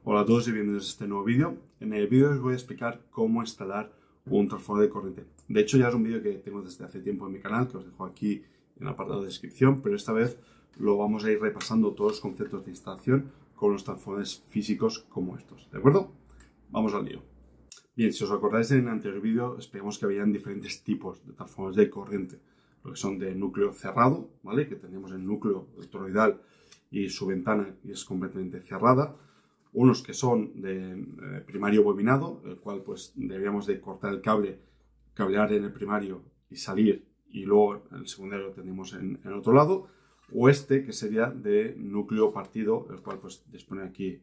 Hola a todos y bienvenidos a este nuevo vídeo. En el vídeo os voy a explicar cómo instalar un transformador de corriente. De hecho ya es un vídeo que tengo desde hace tiempo en mi canal, que os dejo aquí en el apartado de descripción, pero esta vez lo vamos a ir repasando todos los conceptos de instalación con los transformadores físicos como estos, ¿de acuerdo? Vamos al lío. Bien, si os acordáis en el anterior vídeo explicamos que habían diferentes tipos de transformadores de corriente, lo que son de núcleo cerrado, ¿vale? Que tenemos el núcleo toroidal y su ventana y es completamente cerrada. Unos que son de primario bobinado, el cual pues deberíamos de cortar el cable, cablear en el primario y salir, y luego el secundario lo tenemos en el otro lado. O este que sería de núcleo partido, el cual pues dispone aquí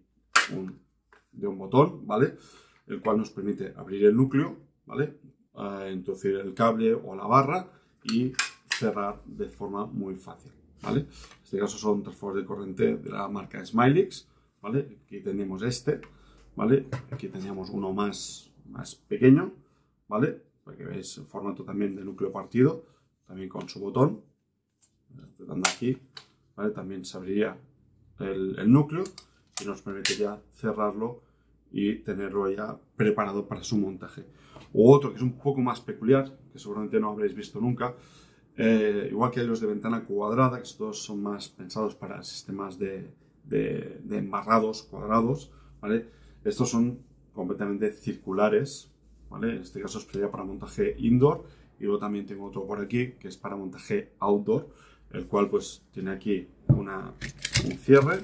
de un botón, ¿vale? El cual nos permite abrir el núcleo, ¿vale? Introducir el cable o la barra y cerrar de forma muy fácil, ¿vale? En este caso son transformadores de corriente de la marca Smilix, ¿vale? Aquí tenemos este, ¿vale? Aquí teníamos uno más pequeño, ¿vale? Para que veáis el formato también de núcleo partido, también con su botón. Apretando aquí, ¿vale? También se abriría el núcleo y nos permitiría cerrarlo y tenerlo ya preparado para su montaje. O otro que es un poco más peculiar, que seguramente no habréis visto nunca, igual que los de ventana cuadrada, que estos son más pensados para sistemas de embarrados cuadrados, ¿vale? Estos son completamente circulares, ¿vale? En este caso sería para montaje indoor, y luego también tengo otro por aquí que es para montaje outdoor, el cual pues tiene aquí un cierre,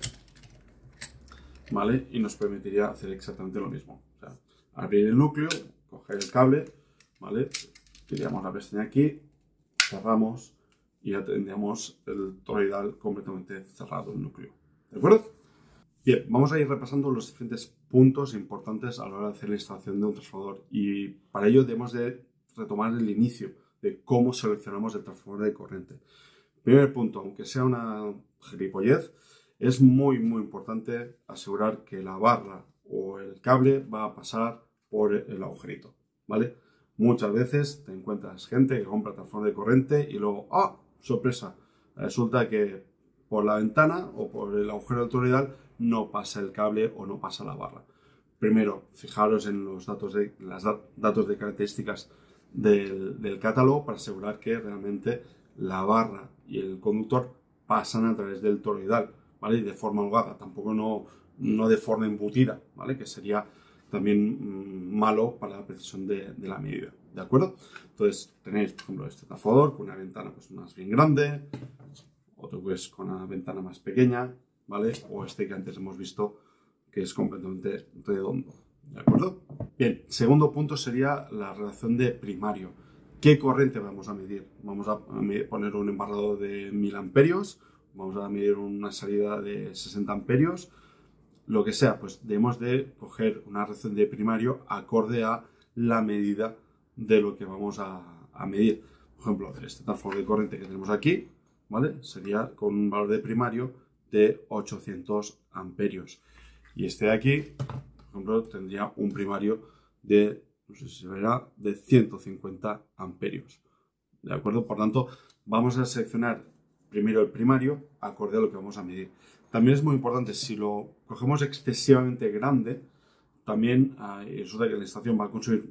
¿vale? Y nos permitiría hacer exactamente lo mismo, o sea, abrir el núcleo, coger el cable, ¿vale? Tiraríamos la pestaña aquí, cerramos y ya tendríamos el toroidal completamente cerrado, el núcleo. ¿De acuerdo? Bien, vamos a ir repasando los diferentes puntos importantes a la hora de hacer la instalación de un transformador, y para ello debemos de retomar el inicio de cómo seleccionamos el transformador de corriente. Primer punto, aunque sea una gilipollez, es muy importante asegurar que la barra o el cable va a pasar por el agujerito, ¿vale? Muchas veces te encuentras gente que compra transformador de corriente y luego, ¡ah! ¡Sorpresa! Resulta que por la ventana o por el agujero toroidal no pasa el cable o no pasa la barra. Primero, fijaros en los datos de características del catálogo para asegurar que realmente la barra y el conductor pasan a través del toroidal, ¿vale? Y de forma holgada, tampoco no de forma embutida, ¿vale? Que sería también malo para la precisión de la medida, ¿de acuerdo? Entonces tenéis, por ejemplo, este transformador con una ventana pues más bien grande, otro pues con una ventana más pequeña, ¿vale? O este que antes hemos visto que es completamente redondo, ¿de acuerdo? Bien, segundo punto sería la relación de primario. ¿Qué corriente vamos a medir? Vamos a poner un embarrado de 1000 amperios, vamos a medir una salida de 60 amperios, lo que sea, pues debemos de coger una relación de primario acorde a la medida de lo que vamos a medir. Por ejemplo, este transformador de corriente que tenemos aquí, ¿vale? Sería con un valor de primario de 800 amperios. Y este de aquí, por ejemplo, tendría un primario de, no sé si se verá, de 150 amperios. ¿De acuerdo? Por tanto, vamos a seleccionar primero el primario acorde a lo que vamos a medir. También es muy importante, si lo cogemos excesivamente grande, también resulta que la instalación va a consumir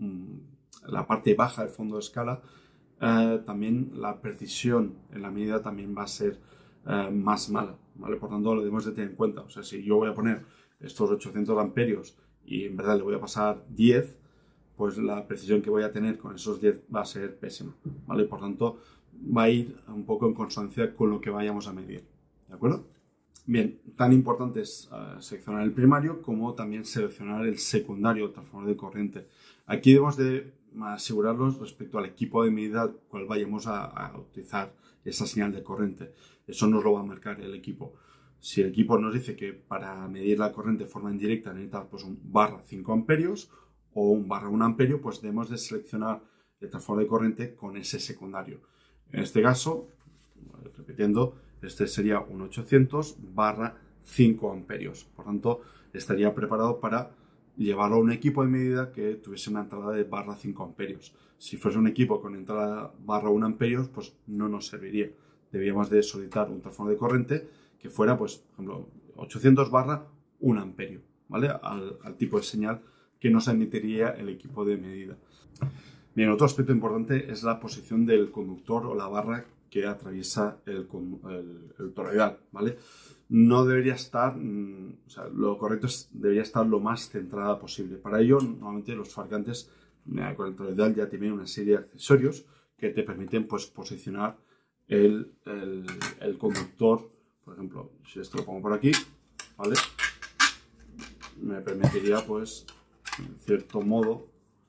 la parte baja del fondo de escala, también la precisión en la medida también va a ser más mala, ¿vale? Por tanto, lo debemos de tener en cuenta. O sea, si yo voy a poner estos 800 amperios y en verdad le voy a pasar 10, pues la precisión que voy a tener con esos 10 va a ser pésima, ¿vale? Por tanto, va a ir un poco en consonancia con lo que vayamos a medir, ¿de acuerdo? Bien, tan importante es seleccionar el primario como también seleccionar el secundario, el transformador de corriente. Aquí debemos de asegurarnos respecto al equipo de medida al cual vayamos a utilizar esa señal de corriente. Eso nos lo va a marcar el equipo. Si el equipo nos dice que para medir la corriente de forma indirecta necesita pues un barra 5 amperios o un barra 1 amperio, pues debemos de seleccionar el transformador de corriente con ese secundario. En este caso, repitiendo, este sería un 800 barra 5 amperios. Por tanto, estaría preparado para llevarlo a un equipo de medida que tuviese una entrada de barra 5 amperios. Si fuese un equipo con entrada barra 1 amperios, pues no nos serviría. Debíamos de solicitar un transformador de corriente que fuera, pues, por ejemplo, 800 barra 1 amperio, ¿vale? Al tipo de señal que nos emitiría el equipo de medida. Bien, otro aspecto importante es la posición del conductor o la barra que atraviesa el toroidal, ¿vale? No debería estar, o sea, lo correcto debería estar lo más centrada posible. Para ello, normalmente los fabricantes con el toroidal ya tienen una serie de accesorios que te permiten pues, posicionar el conductor. Por ejemplo, si esto lo pongo por aquí, ¿vale? Me permitiría, pues, en cierto modo,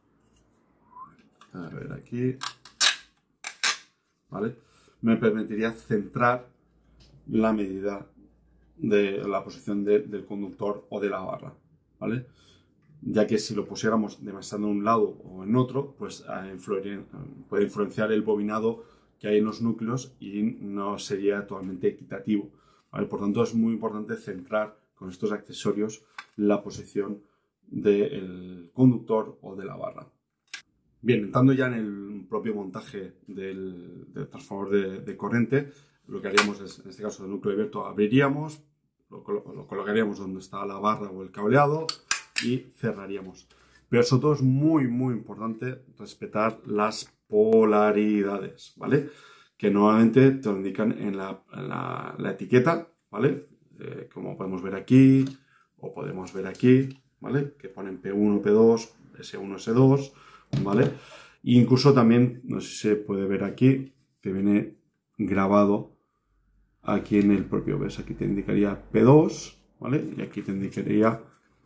a ver aquí, ¿vale? Me permitiría centrar la medida de la posición del conductor o de la barra, ¿vale? Ya que si lo pusiéramos demasiado en un lado o en otro, pues puede influenciar el bobinado que hay en los núcleos y no sería totalmente equitativo, ¿vale? Por tanto, es muy importante centrar con estos accesorios la posición del conductor o de la barra. Bien, entrando ya en el propio montaje del transformador de corriente, lo que haríamos es, en este caso, el núcleo abierto, abriríamos, lo colocaríamos donde está la barra o el cableado y cerraríamos. Pero sobre todo es muy, muy importante respetar las polaridades, ¿vale? Que normalmente te lo indican en la etiqueta, ¿vale? Como podemos ver aquí, o podemos ver aquí, ¿vale? Que ponen P1, P2, S1, S2, ¿vale? E incluso también, no sé si se puede ver aquí, que viene grabado aquí en el propio, ¿ves? Aquí te indicaría P2, ¿vale? Y aquí te indicaría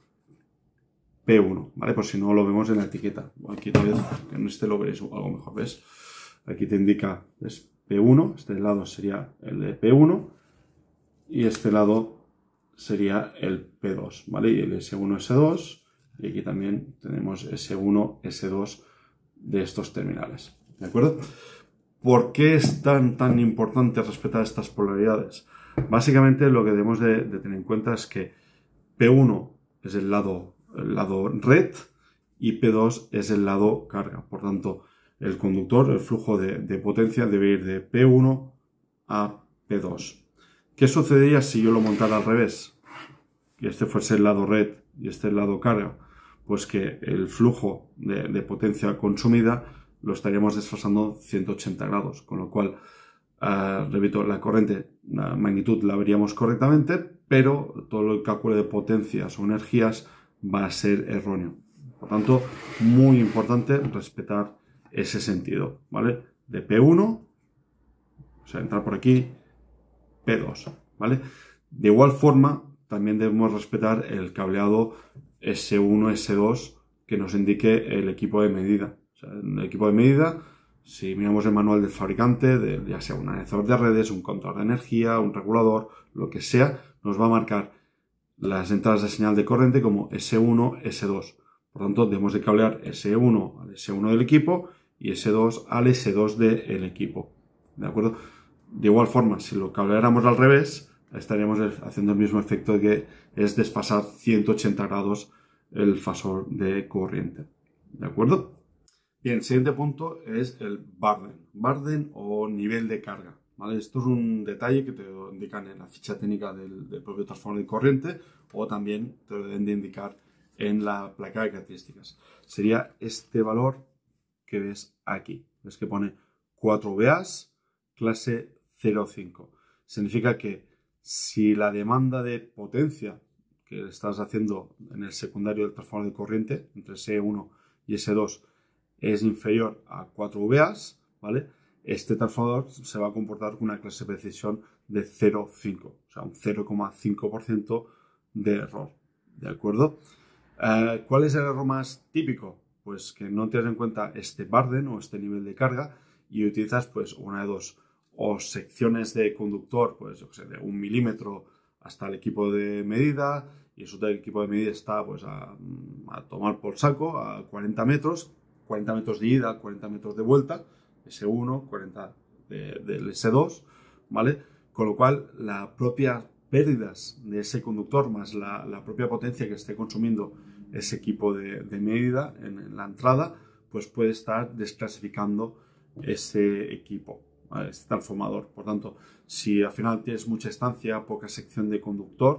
P1, ¿vale? Por si no lo vemos en la etiqueta. Aquí tal vez en este lo veréis algo mejor, ¿ves? Aquí te indica, ¿ves? P1, este lado sería el de P1 y este lado sería el P2, ¿vale? Y el S1, S2, y aquí también tenemos S1, S2 de estos terminales, ¿de acuerdo? ¿Por qué es tan importante respetar estas polaridades? Básicamente lo que debemos de tener en cuenta es que P1 es el lado red y P2 es el lado carga. Por tanto, el conductor, el flujo de potencia debe ir de P1 a P2. ¿Qué sucedería si yo lo montara al revés? Que este fuese el lado red y este el lado carga. Pues que el flujo de potencia consumida lo estaríamos desfasando 180 grados, con lo cual, repito, la corriente, la magnitud la veríamos correctamente, pero todo el cálculo de potencias o energías va a ser erróneo. Por tanto, muy importante respetar ese sentido, ¿vale? De P1, o sea, entrar por aquí, P2, ¿vale? De igual forma, también debemos respetar el cableado S1, S2 que nos indique el equipo de medida. O sea, el equipo de medida, si miramos el manual del fabricante, ya sea un analizador de redes, un control de energía, un regulador, lo que sea, nos va a marcar las entradas de señal de corriente como S1, S2. Por tanto, debemos de cablear S1 al S1 del equipo y S2 al S2 del equipo. ¿De acuerdo? De igual forma, si lo cableáramos al revés, estaríamos haciendo el mismo efecto que es desfasar 180 grados el fasor de corriente. ¿De acuerdo? Bien, el siguiente punto es el Burden o nivel de carga, ¿vale? Esto es un detalle que te lo indican en la ficha técnica del propio transformador de corriente o también te lo deben de indicar en la placa de características. Sería este valor que ves aquí. Ves que pone 4 VAs, clase 0,5. Significa que si la demanda de potencia que estás haciendo en el secundario del transformador de corriente, entre S1 y S2, es inferior a 4 VAs, ¿vale? Este transformador se va a comportar con una clase de precisión de 0,5, o sea, un 0,5% de error, ¿de acuerdo? ¿Cuál es el error más típico? Pues que no tienes en cuenta este burden o este nivel de carga y utilizas pues una de dos, o secciones de conductor, pues yo que sé, de 1 milímetro hasta el equipo de medida, y eso del equipo de medida está pues a tomar por saco a 40 metros de ida, 40 metros de vuelta, S1, 40 del S2, ¿vale? Con lo cual, las propias pérdidas de ese conductor más la propia potencia que esté consumiendo ese equipo de medida en la entrada, pues puede estar desclasificando ese equipo, este transformador. Por tanto, si al final tienes mucha estancia, poca sección de conductor,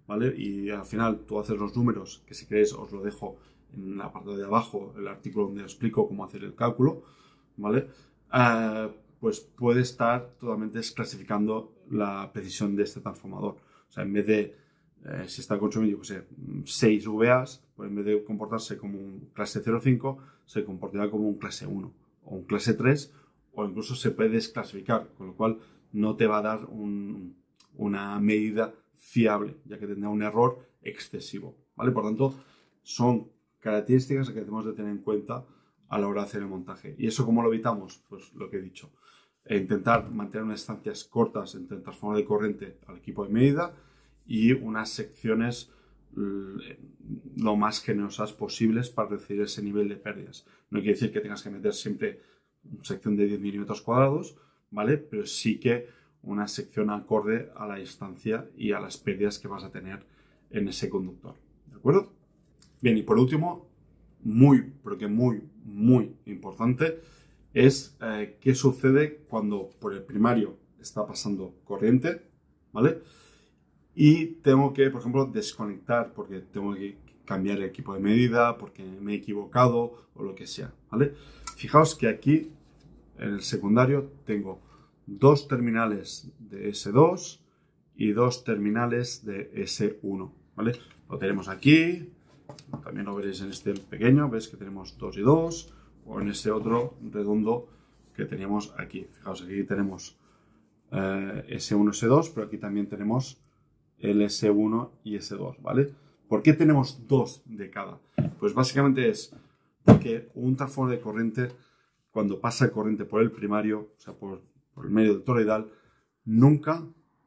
¿vale? Y al final tú haces los números, que si queréis os lo dejo en la parte de abajo, el artículo donde os explico cómo hacer el cálculo, ¿vale? Pues puede estar totalmente desclasificando la precisión de este transformador. O sea, en vez de, si está consumiendo, yo qué sé, 6 VAs, pues en vez de comportarse como un clase 0,5, se comportará como un clase 1 o un clase 3, o incluso se puede desclasificar, con lo cual no te va a dar una medida fiable, ya que tendrá un error excesivo, ¿vale? Por tanto, son características que debemos de tener en cuenta a la hora de hacer el montaje. ¿Y eso cómo lo evitamos? Pues lo que he dicho. Intentar mantener unas distancias cortas entre el transformador de corriente al equipo de medida y unas secciones lo más generosas posibles para reducir ese nivel de pérdidas. No quiere decir que tengas que meter siempre una sección de 10 milímetros cuadrados, ¿vale? Pero sí que una sección acorde a la distancia y a las pérdidas que vas a tener en ese conductor, ¿de acuerdo? Bien, y por último, pero que muy importante, es qué sucede cuando por el primario está pasando corriente, ¿vale? Y tengo que, por ejemplo, desconectar porque tengo que cambiar el equipo de medida, porque me he equivocado o lo que sea, ¿vale? Fijaos que aquí en el secundario tengo 2 terminales de S2 y 2 terminales de S1, ¿vale? Lo tenemos aquí, también lo veréis en este pequeño, ves que tenemos 2 y 2, o en ese otro redondo que teníamos aquí. Fijaos, aquí tenemos S1, S2, pero aquí también tenemos el S1 y S2, ¿vale? ¿Por qué tenemos 2 de cada? Pues básicamente es porque un transformador de corriente, cuando pasa corriente por el primario, o sea, por el medio del toroidal, nunca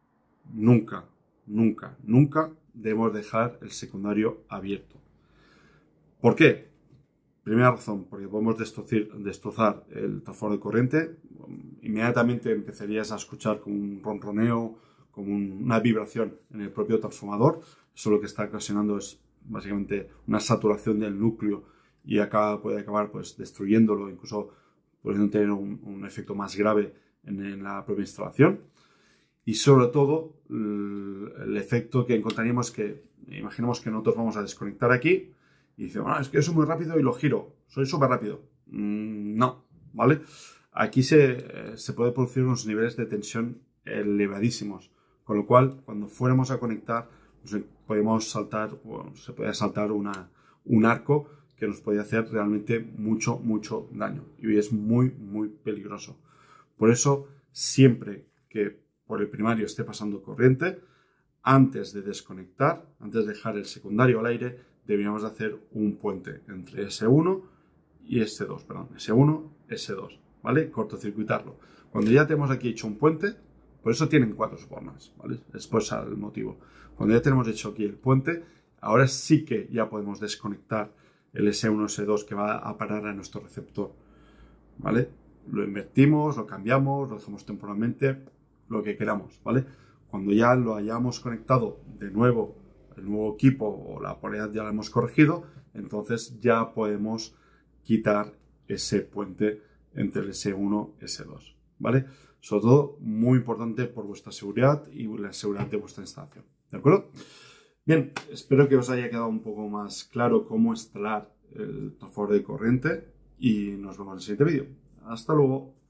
debemos dejar el secundario abierto. ¿Por qué? Primera razón, porque podemos destrozar el transformador de corriente. Inmediatamente empezarías a escuchar como un ronroneo, como una vibración en el propio transformador. Eso lo que está ocasionando es básicamente una saturación del núcleo y puede acabar pues destruyéndolo, incluso pudiendo tener un efecto más grave en la propia instalación. Y sobre todo, el efecto que encontraríamos que, imaginemos que nosotros vamos a desconectar aquí y dice, bueno, es que eso es muy rápido y lo giro, soy súper rápido. No, ¿vale? Aquí se puede producir unos niveles de tensión elevadísimos, con lo cual, cuando fuéramos a conectar, pues podemos saltar, bueno, se puede saltar un arco que nos puede hacer realmente mucho daño y es muy peligroso. Por eso, siempre que por el primario esté pasando corriente, antes de desconectar, antes de dejar el secundario al aire, deberíamos de hacer un puente entre S1 y S2, perdón, S1, S2, ¿vale? Cortocircuitarlo. Cuando ya tenemos aquí hecho un puente, por eso tienen 4 bornas, ¿vale? Es por ese el motivo. Cuando ya tenemos hecho aquí el puente, ahora sí que ya podemos desconectar el S1, S2 que va a parar a nuestro receptor, ¿vale? Lo invertimos, lo cambiamos, lo dejamos temporalmente, lo que queramos, ¿vale? Cuando ya lo hayamos conectado de nuevo, el nuevo equipo o la polaridad ya la hemos corregido, entonces ya podemos quitar ese puente entre el S1 y S2, ¿vale? Sobre todo, muy importante por vuestra seguridad y la seguridad de vuestra instalación, ¿de acuerdo? Bien, espero que os haya quedado un poco más claro cómo instalar el transformador de corriente y nos vemos en el siguiente vídeo. Hasta luego.